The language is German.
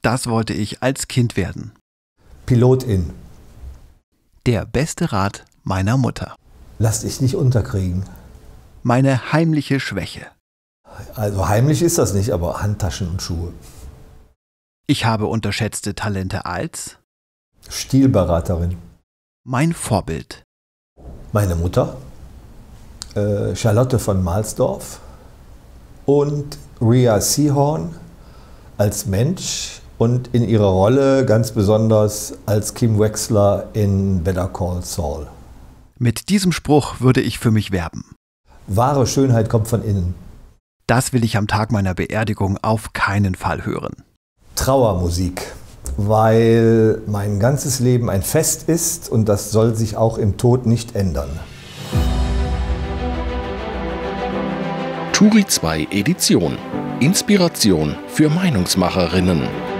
Das wollte ich als Kind werden. Pilotin. Der beste Rat meiner Mutter. Lass dich nicht unterkriegen. Meine heimliche Schwäche. Also heimlich ist das nicht, aber Handtaschen und Schuhe. Ich habe unterschätzte Talente als Stilberaterin. mein Vorbild. Meine Mutter, Charlotte von Mahlsdorf und Rhea Seehorn als Mensch und in ihrer Rolle ganz besonders als Kim Wexler in Better Call Saul. Mit diesem Spruch würde ich für mich werben. Wahre Schönheit kommt von innen. Das will ich am Tag meiner Beerdigung auf keinen Fall hören. Trauermusik, weil mein ganzes Leben ein Fest ist und das soll sich auch im Tod nicht ändern. Turi 2 Edition. Inspiration für Meinungsmacherinnen.